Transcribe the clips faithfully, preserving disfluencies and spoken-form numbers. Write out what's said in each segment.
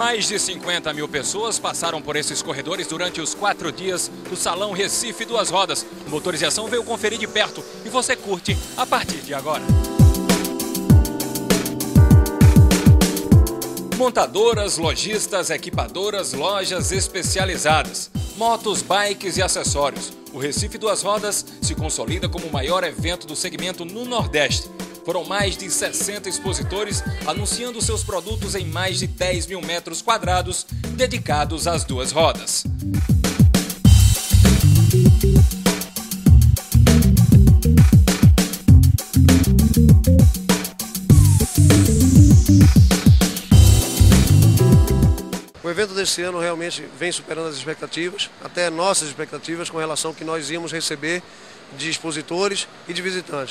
Mais de cinquenta mil pessoas passaram por esses corredores durante os quatro dias do Salão Recife Duas Rodas. O Motorização veio conferir de perto e você curte a partir de agora. Montadoras, lojistas, equipadoras, lojas especializadas, motos, bikes e acessórios. O Recife Duas Rodas se consolida como o maior evento do segmento no Nordeste. Foram mais de sessenta expositores anunciando seus produtos em mais de dez mil metros quadrados dedicados às duas rodas. O evento desse ano realmente vem superando as expectativas, até nossas expectativas com relação ao que nós íamos receber de expositores e de visitantes.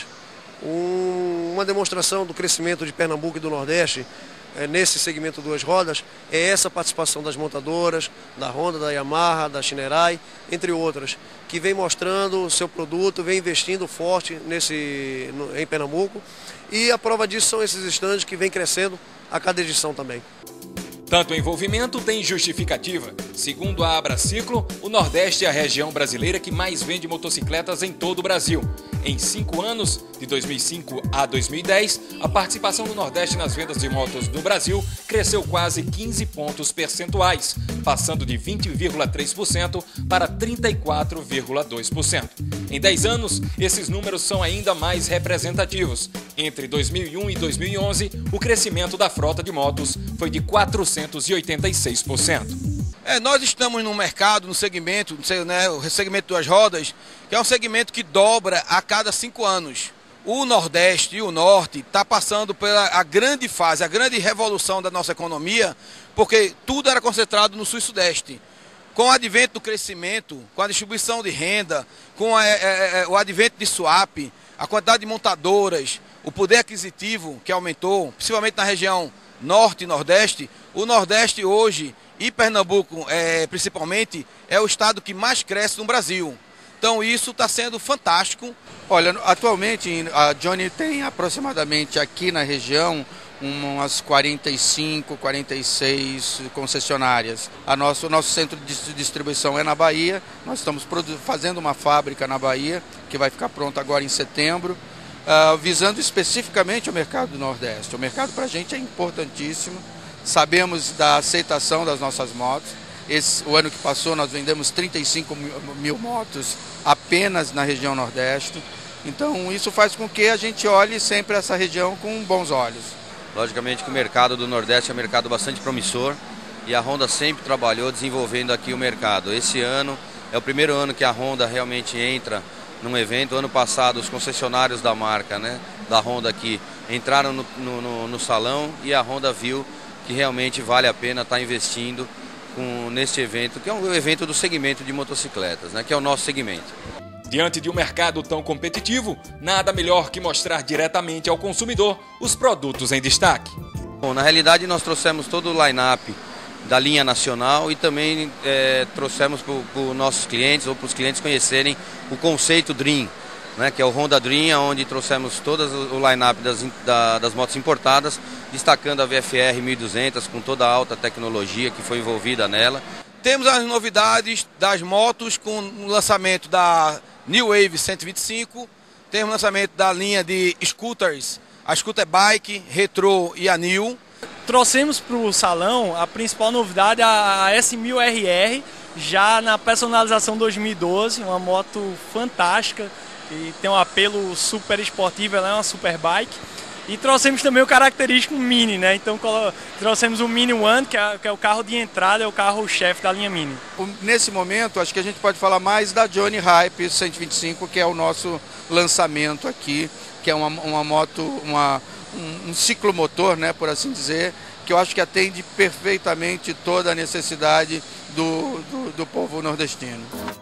Um, uma demonstração do crescimento de Pernambuco e do Nordeste é, nesse segmento duas rodas é essa participação das montadoras, da Honda, da Yamaha, da Shinerai, entre outras, que vem mostrando o seu produto, vem investindo forte nesse, no, em Pernambuco, e a prova disso são esses estandes que vem crescendo a cada edição também. Tanto envolvimento tem justificativa. Segundo a Abraciclo, o Nordeste é a região brasileira que mais vende motocicletas em todo o Brasil. Em cinco anos, de dois mil e cinco a dois mil e dez, a participação do Nordeste nas vendas de motos do Brasil cresceu quase quinze pontos percentuais, passando de vinte vírgula três por cento para trinta e quatro vírgula dois por cento. Em dez anos, esses números são ainda mais representativos. Entre dois mil e um e dois mil e onze, o crescimento da frota de motos foi de quatrocentos e oitenta e seis por cento. É, nós estamos no mercado, no segmento, né, o segmento duas rodas, que é um segmento que dobra a cada cinco anos. O Nordeste e o Norte está passando pela a grande fase, a grande revolução da nossa economia, porque tudo era concentrado no Sul e Sudeste. Com o advento do crescimento, com a distribuição de renda, com a, é, é, o advento de swap, a quantidade de montadoras, o poder aquisitivo que aumentou, principalmente na região Norte e Nordeste, o Nordeste hoje, e Pernambuco é, principalmente, é o estado que mais cresce no Brasil. Então isso está sendo fantástico. Olha, atualmente a Johnny tem aproximadamente aqui na região umas quarenta e cinco, quarenta e seis concessionárias. A nosso, o nosso centro de distribuição é na Bahia, nós estamos fazendo uma fábrica na Bahia, que vai ficar pronta agora em setembro, uh, visando especificamente o mercado do Nordeste. O mercado para a gente é importantíssimo, sabemos da aceitação das nossas motos. Esse, o ano que passou nós vendemos trinta e cinco mil motos apenas na região Nordeste, então isso faz com que a gente olhe sempre essa região com bons olhos. Logicamente que o mercado do Nordeste é um mercado bastante promissor e a Honda sempre trabalhou desenvolvendo aqui o mercado. Esse ano é o primeiro ano que a Honda realmente entra num evento. Ano passado os concessionários da marca, né, da Honda aqui, entraram no, no, no salão e a Honda viu que realmente vale a pena estar investindo com, neste evento, que é um evento do segmento de motocicletas, né, que é o nosso segmento. Diante de um mercado tão competitivo, nada melhor que mostrar diretamente ao consumidor os produtos em destaque. Bom, na realidade nós trouxemos todo o line-up da linha nacional e também é, trouxemos para os nossos clientes ou para os clientes conhecerem o conceito Dream, né, que é o Honda Dream, onde trouxemos todo o line-up das, da, das motos importadas, destacando a V F R mil e duzentos com toda a alta tecnologia que foi envolvida nela. Temos as novidades das motos com o lançamento da New Wave cento e vinte e cinco, temos o lançamento da linha de scooters, a Scooter Bike, Retro e a New. Trouxemos para o salão a principal novidade, a S mil R R, já na personalização dois mil e doze, uma moto fantástica, que tem um apelo super esportivo, ela é uma super bike. E trouxemos também o característico Mini, né? Então trouxemos o Mini One, que é, que é o carro de entrada, é o carro-chefe da linha Mini. Nesse momento, acho que a gente pode falar mais da Johnny Hype cento e vinte e cinco, que é o nosso lançamento aqui, que é uma, uma moto, uma, um, um ciclomotor, né, por assim dizer, que eu acho que atende perfeitamente toda a necessidade do, do, do povo nordestino.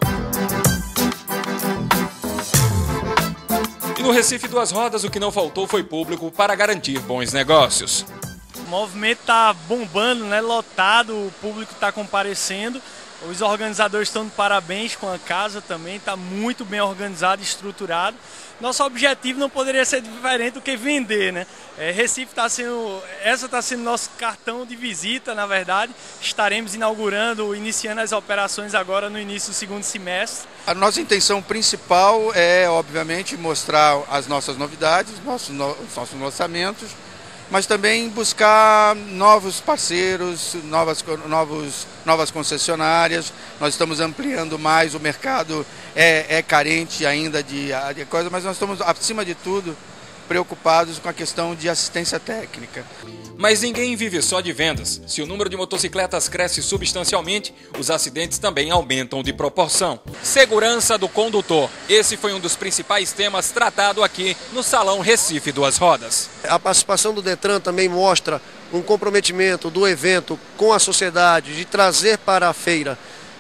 E no Recife Duas Rodas, o que não faltou foi público para garantir bons negócios. O movimento está bombando, né? Lotado, o público está comparecendo Os organizadores estão de parabéns com a casa também, está muito bem organizado e estruturado. Nosso objetivo não poderia ser diferente do que vender, né? É, Recife está sendo, essa está sendo nosso cartão de visita, na verdade. Estaremos inaugurando, iniciando as operações agora no início do segundo semestre. A nossa intenção principal é, obviamente, mostrar as nossas novidades, nossos, os nossos lançamentos, mas também buscar novos parceiros, novas, novos, novas concessionárias. Nós estamos ampliando mais, o mercado é, é carente ainda de, de coisa, mas nós estamos, acima de tudo, preocupados com a questão de assistência técnica. Mas ninguém vive só de vendas. Se o número de motocicletas cresce substancialmente, os acidentes também aumentam de proporção. Segurança do condutor. Esse foi um dos principais temas tratado aqui no Salão Recife Duas Rodas. A participação do Detran também mostra um comprometimento do evento com a sociedade de trazer para a feira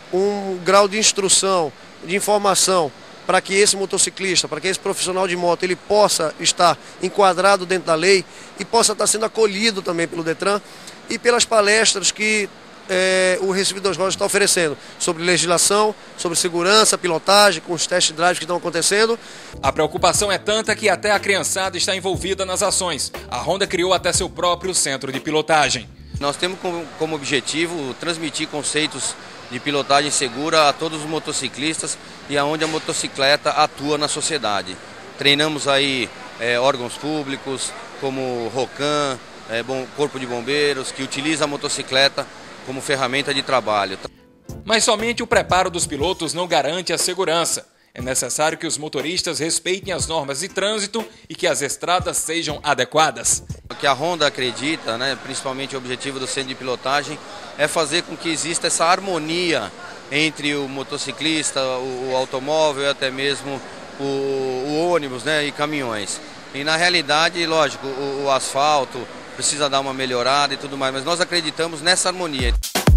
um grau de instrução, de informação, para que esse motociclista, para que esse profissional de moto, ele possa estar enquadrado dentro da lei e possa estar sendo acolhido também pelo Detran e pelas palestras que é, o Recife Duas Rodas está oferecendo sobre legislação, sobre segurança, pilotagem, com os test drives que estão acontecendo. A preocupação é tanta que até a criançada está envolvida nas ações. A Honda criou até seu próprio centro de pilotagem. Nós temos como, como objetivo transmitir conceitos de pilotagem segura a todos os motociclistas e aonde a motocicleta atua na sociedade. Treinamos aí é, órgãos públicos como o ROCAN, é, bom, Corpo de Bombeiros, que utiliza a motocicleta como ferramenta de trabalho. Mas somente o preparo dos pilotos não garante a segurança. É necessário que os motoristas respeitem as normas de trânsito e que as estradas sejam adequadas. O que a Honda acredita, né, principalmente o objetivo do centro de pilotagem, é fazer com que exista essa harmonia entre o motociclista, o, o automóvel e até mesmo o, o ônibus, né, e caminhões. E na realidade, lógico, o, o asfalto precisa dar uma melhorada e tudo mais, mas nós acreditamos nessa harmonia.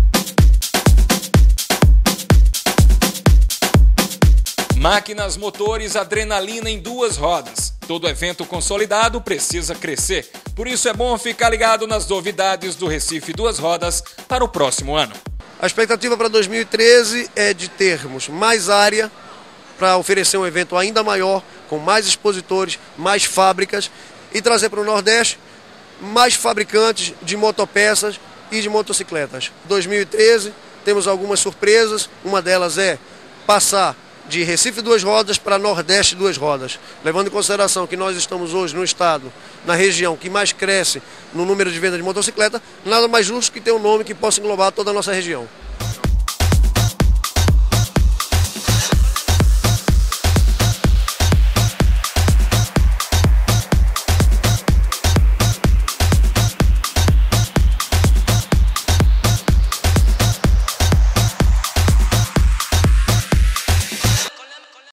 Máquinas, motores, adrenalina em duas rodas. Todo evento consolidado precisa crescer. Por isso é bom ficar ligado nas novidades do Recife Duas Rodas para o próximo ano. A expectativa para dois mil e treze é de termos mais área para oferecer um evento ainda maior, com mais expositores, mais fábricas e trazer para o Nordeste mais fabricantes de motopeças e de motocicletas. dois mil e treze temos algumas surpresas, uma delas é passar de Recife Duas Rodas para Nordeste Duas Rodas, levando em consideração que nós estamos hoje no estado, na região que mais cresce no número de vendas de motocicleta, nada mais justo que ter um nome que possa englobar toda a nossa região.